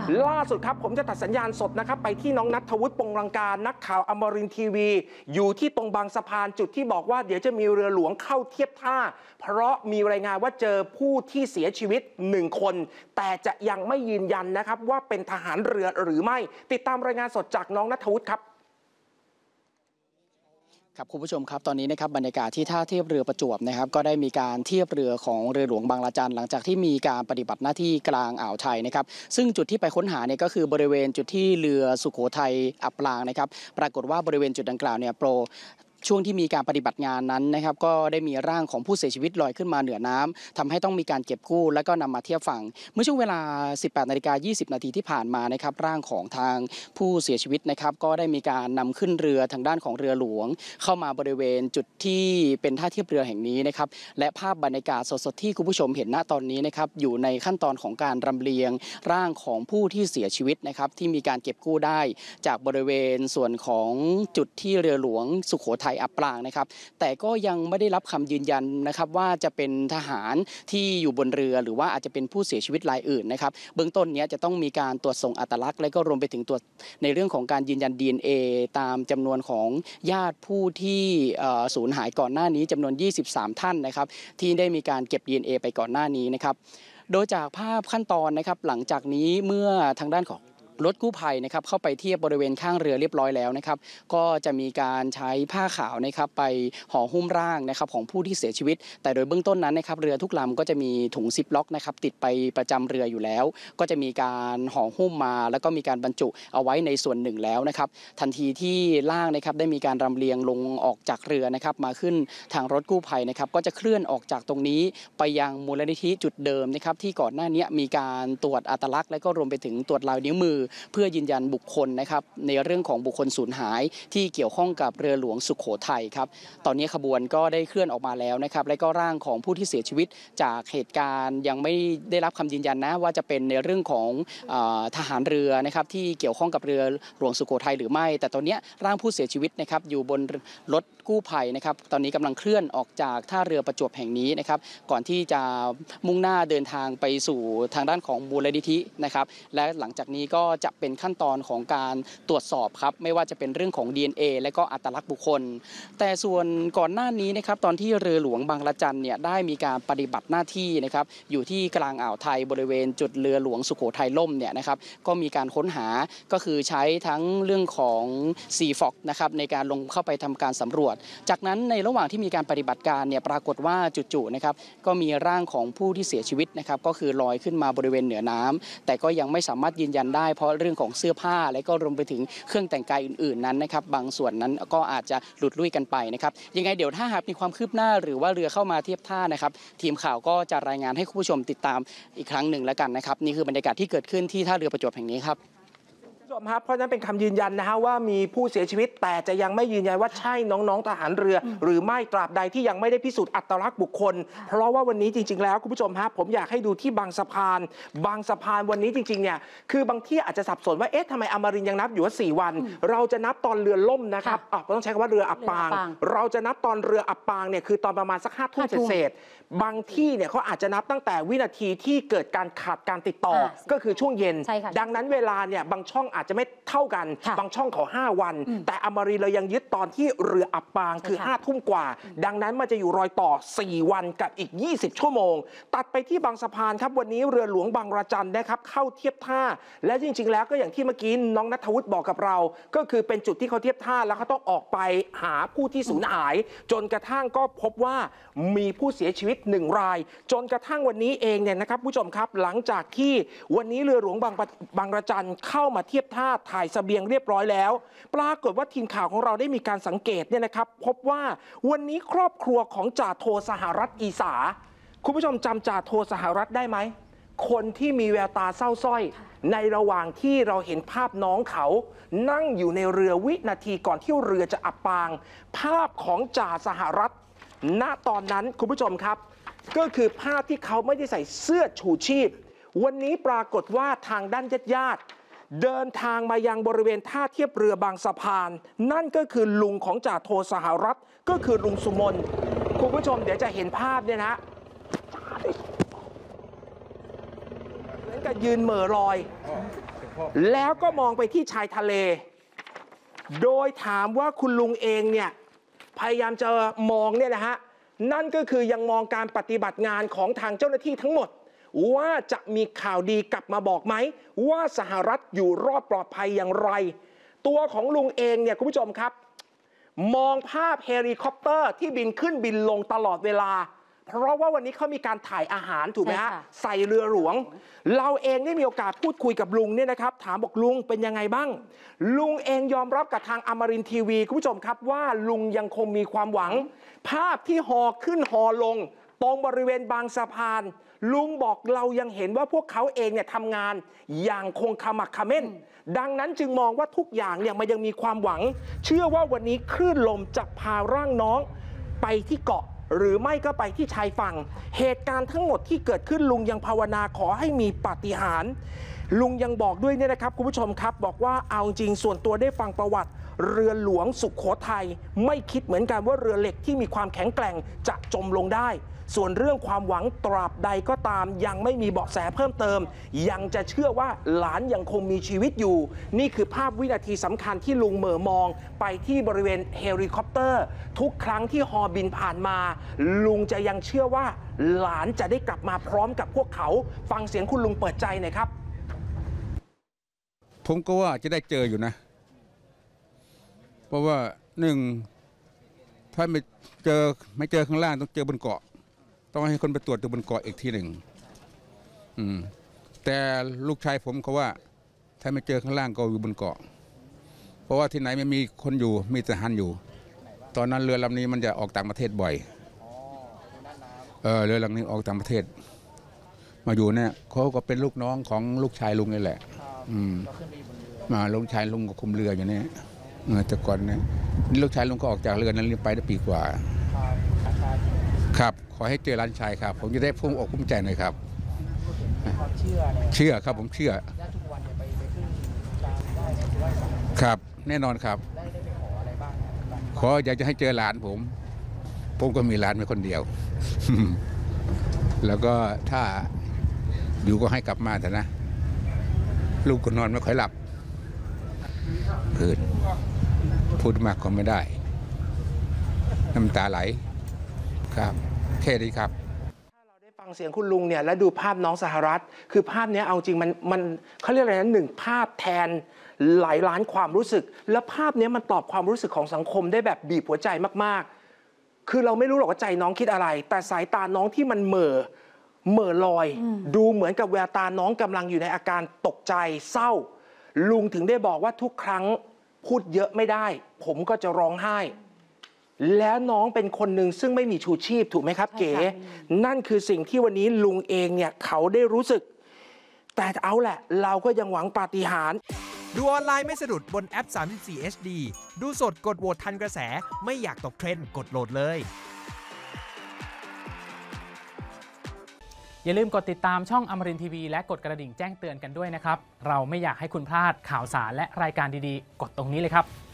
ล่าสุดครับผมจะตัดสัญญาณสดนะครับไปที่น้องณัฐวุฒิ ปงลังการนักข่าวอมรินทร์ทีวีอยู่ที่ตรงบางสะพานจุดที่บอกว่าเดี๋ยวจะมีเรือหลวงเข้าเทียบท่าเพราะมีรายงานว่าเจอผู้ที่เสียชีวิต1 คนแต่จะยังไม่ยืนยันนะครับว่าเป็นทหารเรือหรือไม่ติดตามรายงานสดจากน้องณัฐวุฒิครับครับคุณผู้ชมครับตอนนี้นะครับบรรยากาศที่ท่าเทียบเรือประจวบนะครับก็ได้มีการเทียบเรือของเรือหลวงบางระจันหลังจากที่มีการปฏิบัติหน้าที่กลางอ่าวไทยนะครับซึ่งจุดที่ไปค้นหาเนี่ยก็คือบริเวณจุดที่เรือสุโขทัยอับปางนะครับปรากฏว่าบริเวณจุดดังกล่าวเนี่ยช่วงที่มีการปฏิบัติงานนั้นนะครับก็ได้มีร่างของผู้เสียชีวิตลอยขึ้นมาเหนือน้ำทำให้ต้องมีการเก็บกู้และก็นำมาเทียบฝั่งเมื่อช่วงเวลา 18:20 นาทีที่ผ่านมานะครับร่างของทางผู้เสียชีวิตนะครับก็ได้มีการนำขึ้นเรือทางด้านของเรือหลวงเข้ามาบริเวณจุดที่เป็นท่าเทียบเรือแห่งนี้นะครับและภาพบรรยากาศสดๆที่คุณผู้ชมเห็นณตอนนี้นะครับอยู่ในขั้นตอนของการรำเลียงร่างของผู้ที่เสียชีวิตนะครับที่มีการเก็บกู้ได้จากบริเวณส่วนของจุดที่เรือหลวงสุโขทัยอับปางนะครับแต่ก็ยังไม่ได้รับคำยืนยันนะครับว่าจะเป็นทหารที่อยู่บนเรือหรือว่าอาจจะเป็นผู้เสียชีวิตรายอื่นนะครับเบื้องต้นนี้จะต้องมีการตรวจส่งอัตลักษณ์และก็รวมไปถึงตรวจในเรื่องของการยืนยัน DNA ตามจำนวนของญาติผู้ที่สูญหายก่อนหน้านี้จำนวน23ท่านนะครับที่ได้มีการเก็บ DNA ไปก่อนหน้านี้นะครับโดยจากภาพขั้นตอนนะครับหลังจากนี้เมื่อทางด้านของรถกู้ภัยนะครับเข้าไปเทียบบริเวณข้างเรือเรียบร้อยแล้วนะครับก็จะมีการใช้ผ้าขาวนะครับไปห่อหุ้มร่างนะครับของผู้ที่เสียชีวิตแต่โดยเบื้องต้นนั้นนะครับเรือทุกลำก็จะมีถุงซิปล็อกนะครับติดไปประจำเรืออยู่แล้วก็จะมีการห่อหุ้มมาแล้วก็มีการบรรจุเอาไว้ในส่วนหนึ่งแล้วนะครับทันทีที่ร่างนะครับได้มีการรำเลียงลงออกจากเรือนะครับมาขึ้นทางรถกู้ภัยนะครับก็จะเคลื่อนออกจากตรงนี้ไปยังมูลนิธิจุดเดิมนะครับที่ก่อนหน้านี้มีการตรวจอัตลักษณ์และก็รวมไปถึงตรวจลายนิ้วมือเพื่อยืนยันบุคคลนะครับในเรื่องของบุคคลสูญหายที่เกี่ยวข้องกับเรือหลวงสุโขทัยครับตอนนี้ขบวนก็ได้เคลื่อนออกมาแล้วนะครับและก็ร่างของผู้ที่เสียชีวิตจากเหตุการณ์ยังไม่ได้รับคำยืนยันนะว่าจะเป็นในเรื่องของทหารเรือนะครับที่เกี่ยวข้องกับเรือหลวงสุโขทัยหรือไม่แต่ตอนนี้ร่างผู้เสียชีวิตนะครับอยู่บนรถกู้ภัยนะครับตอนนี้กำลังเคลื่อนออกจากท่าเรือประจวบแห่งนี้นะครับก่อนที่จะมุ่งหน้าเดินทางไปสู่ทางด้านของมูลนิธินะครับและหลังจากนี้ก็จะเป็นขั้นตอนของการตรวจสอบครับไม่ว่าจะเป็นเรื่องของ DNA และก็อัตลักษณ์บุคคลแต่ส่วนก่อนหน้านี้นะครับตอนที่เรือหลวงบางระจันเนี่ยได้มีการปฏิบัติหน้าที่นะครับอยู่ที่กลางอ่าวไทยบริเวณจุดเรือหลวงสุโขทัยล่มเนี่ยนะครับก็มีการค้นหาก็คือใช้ทั้งเรื่องของซีฟอกนะครับในการลงเข้าไปทำการสำรวจจากนั้นในระหว่างที่มีการปฏิบัติการเนี่ยปรากฏว่าจู่ๆนะครับก็มีร่างของผู้ที่เสียชีวิตนะครับก็คือลอยขึ้นมาบริเวณเหนือน้ำแต่ก็ยังไม่สามารถยืนยันได้เพราะเรื่องของเสื้อผ้าและก็รวมไปถึงเครื่องแต่งกายอื่นๆนั้นนะครับบางส่วนนั้นก็อาจจะหลุดลุ่ยกันไปนะครับยังไงเดี๋ยวถ้าหากมีความคืบหน้าหรือว่าเรือเข้ามาเทียบท่านะครับทีมข่าวก็จะรายงานให้คุณผู้ชมติดตามอีกครั้งหนึ่งแล้วกันนะครับนี่คือบรรยากาศที่เกิดขึ้นที่ท่าเรือประจวบแห่งนี้ครับผู้ชมครับเพราะฉะนั้นเป็นคำยืนยันนะฮะว่ามีผู้เสียชีวิตแต่จะยังไม่ยืนยันว่าใช่น้องๆทหารเรือหรือไม่ตราบใดที่ยังไม่ได้พิสูจน์อัตลักษณ์บุคคลเพราะว่าวันนี้จริงๆแล้วคุณผู้ชมครับผมอยากให้ดูที่บางสะพานวันนี้จริงๆเนี่ยคือบางที่อาจจะสับสนว่าเอ๊ะทำไมอมรินทร์ยังนับอยู่ว่า4 วันเราจะนับตอนเรือล่มนะครับต้องใช้คำว่าเรืออับปางเราจะนับตอนเรืออับปางเนี่ยคือตอนประมาณสัก5 ทุ่มเศษบางที่เนี่ยเขาอาจจะนับตั้งแต่วินาทีที่เกิดการขาดการติดต่อก็คือช่วงเย็นดังนั้นเวลาเนี่ยบางช่องอาจจะไม่เท่ากันบางช่องขอ5 วันแต่อมรินทร์เรายังยึดตอนที่เรืออับปางคือ5 ทุ่มกว่าดังนั้นมันจะอยู่รอยต่อ4 วันกับอีก20 ชั่วโมงตัดไปที่บางสะพานครับวันนี้เรือหลวงบางระจันนะครับเข้าเทียบท่าและจริงๆแล้วก็อย่างที่เมื่อกี้น้องณัฐวุฒิบอกกับเราก็คือเป็นจุดที่เขาเทียบท่าแล้วเขาต้องออกไปหาผู้ที่สูญหายจนกระทั่งก็พบว่ามีผู้เสียชีวิต1 รายจนกระทั่งวันนี้เองเนี่ยนะครับผู้ชมครับหลังจากที่วันนี้เรือหลวงบางระจันเข้ามาเทียบท่าถ่ายเสบียงเรียบร้อยแล้วปรากฏว่าทีมข่าวของเราได้มีการสังเกตเนี่ยนะครับพบว่าวันนี้ครอบครัวของจ่าโทสหรัฐอีสาคุณผู้ชมจำจ่าโทสหรัฐได้ไหมคนที่มีแววตาเศร้าส้อยในระหว่างที่เราเห็นภาพน้องเขานั่งอยู่ในเรือวินาทีก่อนที่เรือจะอับปางภาพของจ่าสหรัฐณตอนนั้นคุณผู้ชมครับก็คือภาพที่เขาไม่ได้ใส่เสื้อชูชีพวันนี้ปรากฏว่าทางด้านญาติเดินทางมายังบริเวณท่าเทียบเรือบางสะพานนั่นก็คือลุงของจ่าโทสหรัฐก็คือลุงสุมนคุณผู้ชมเดี๋ยวจะเห็นภาพเนี่ยนะเหมือนกับยืนเหม่อลอยแล้วก็มองไปที่ชายทะเลโดยถามว่าคุณลุงเองเนี่ยพยายามจะมองเนี่ยนะฮะนั่นก็คือยังมองการปฏิบัติงานของทางเจ้าหน้าที่ทั้งหมดว่าจะมีข่าวดีกลับมาบอกไหมว่าสหรัฐอยู่รอดปลอดภัยอย่างไรตัวของลุงเองเนี่ยคุณผู้ชมครับมองภาพเฮลิคอปเตอร์ที่บินขึ้นบินลงตลอดเวลาเพราะว่าวันนี้เขามีการถ่ายอาหารถูกไหมฮะใส่เรือหลวงเราเองได้มีโอกาสพูดคุยกับลุงเนี่ยนะครับถามบอกลุงเป็นยังไงบ้างลุงเองยอมรับกับทางอมรินทร์ทีวีคุณผู้ชมครับว่าลุงยังคงมีความหวังภาพที่ฮอขึ้นฮอลงตรงบริเวณบางสะพานลุงบอกเรายังเห็นว่าพวกเขาเองเนี่ยทำงานอย่างคงขมักเขม้นดังนั้นจึงมองว่าทุกอย่างเนี่ยมันยังมีความหวังเชื่อว่าวันนี้คลื่นลมจะพาร่างน้องไปที่เกาะหรือไม่ก็ไปที่ชายฝั่งเหตุการณ์ทั้งหมดที่เกิดขึ้นลุงยังภาวนาขอให้มีปาฏิหาริย์ลุงยังบอกด้วยเนี่ยนะครับคุณผู้ชมครับบอกว่าเอาจริงส่วนตัวได้ฟังประวัติเรือหลวงสุโขทัยไม่คิดเหมือนกันว่าเรือเหล็กที่มีความแข็งแกร่งจะจมลงได้ส่วนเรื่องความหวังตราบใดก็ตามยังไม่มีเบาะแสเพิ่มเติมยังจะเชื่อว่าหลานยังคงมีชีวิตอยู่นี่คือภาพวินาทีสำคัญที่ลุงเหม่อมองไปที่บริเวณเฮลิคอปเตอร์ทุกครั้งที่ฮอบินผ่านมาลุงจะยังเชื่อว่าหลานจะได้กลับมาพร้อมกับพวกเขาฟังเสียงคุณลุงเปิดใจหน่อยครับผมก็ว่าจะได้เจออยู่นะเพราะว่าหนึ่งถ้าไม่เจอข้างล่างต้องเจอบนเกาะต้องให้คนไปตรวจตัวบนเกาะอีกทีหนึ่งแต่ลูกชายผมเขาว่าถ้าไม่เจอข้างล่างก็อยู่บนเกาะเพราะว่าที่ไหนไม่มีคนอยู่มีทหารอยู่ตอนนั้นเรือลำนี้มันจะออกต่างประเทศบ่อยเรือลำนี้ออกต่างประเทศมาอยู่เนี่ยเขาก็เป็นลูกน้องของลูกชายลุงนี่แหละมาลูกชายลุงก็คุมเรืออยู่เนี่ยแต่ก่อนเนี่ยลูกชายลุงก็ออกจากเรือนั้นไปได้ปีกว่าครับขอให้เจอหลานชายครับผมจะได้ภูมิอกภูมิใจหน่อยครับเชื่อครับผมเชื่อครับแน่นอนครับขออยากจะให้เจอหลานผมก็มีหลานเป็นคนเดียว แล้วก็ถ้าอยู่ก็ให้กลับมาแต่นะลูกก็นอนไม่ค่อยหลับคืนพูดมากก็ไม่ได้น้ำตาไหลครับแค่นี้ครับถ้าเราได้ฟังเสียงคุณลุงเนี่ยและดูภาพน้องสหรัฐคือภาพนี้เอาจริงมันเขาเรียกอะไรนะหนึ่งภาพแทนหลายล้านความรู้สึกและภาพนี้มันตอบความรู้สึกของสังคมได้แบบบีบหัวใจมากๆคือเราไม่รู้หรอกว่าใจน้องคิดอะไรแต่สายตาน้องที่มันเหม่อลอยดูเหมือนกับแววตาน้องกำลังอยู่ในอาการตกใจเศร้าลุงถึงได้บอกว่าทุกครั้งพูดเยอะไม่ได้ผมก็จะร้องไห้แล้วน้องเป็นคนหนึ่งซึ่งไม่มีชูชีพถูกไหมครับเก๋นั่นคือสิ่งที่วันนี้ลุงเองเนี่ยเขาได้รู้สึกแต่เอาแหละเราก็ยังหวังปาฏิหาริย์ดูออนไลน์ไม่สะดุดบนแอป 34 HD ดูสดกดโหวตทันกระแสไม่อยากตกเทรนด์กดโหลดเลยอย่าลืมกดติดตามช่องอมรินทร์ทีวีและกดกระดิ่งแจ้งเตือนกันด้วยนะครับเราไม่อยากให้คุณพลาดข่าวสารและรายการดีๆกดตรงนี้เลยครับ